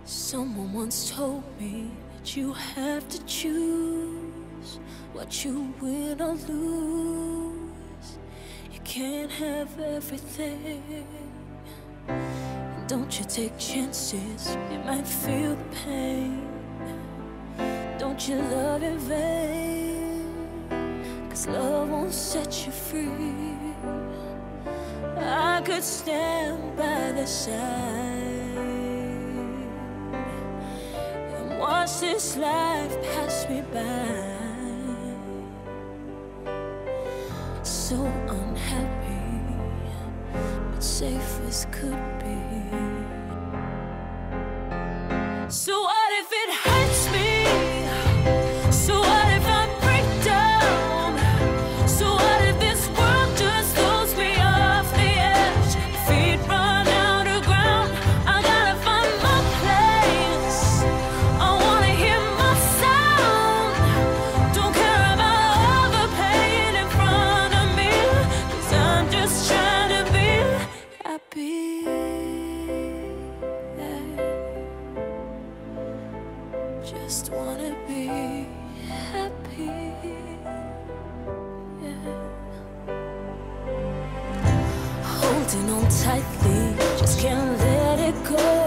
Someone once told me that you have to choose what you win or lose. You can't have everything. And don't you take chances, you might feel the pain. Don't you love in vain, 'cause love won't set you free. I could stand by the side and watch this life pass me by. So unhappy, but safe as could be. So what if it hurts me? So what if I break down? So what if this world just throws me off the edge? Feet run out of ground, I gotta find my place. I wanna hear my sound. Don't care about all the pain in front of me, 'cause I'm just trying to be happy. Just wanna be happy, yeah. Holding on tightly, just can't let it go.